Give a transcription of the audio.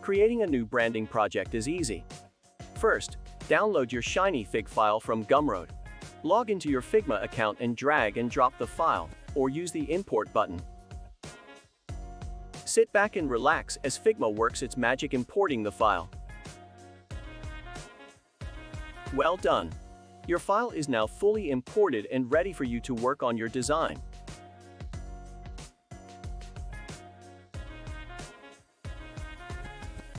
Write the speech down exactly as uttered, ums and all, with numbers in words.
Creating a new branding project is easy. First, download your shiny Fig file from Gumroad. Log into your Figma account and drag and drop the file, or use the import button. Sit back and relax as Figma works its magic importing the file. Well done! Your file is now fully imported and ready for you to work on your design.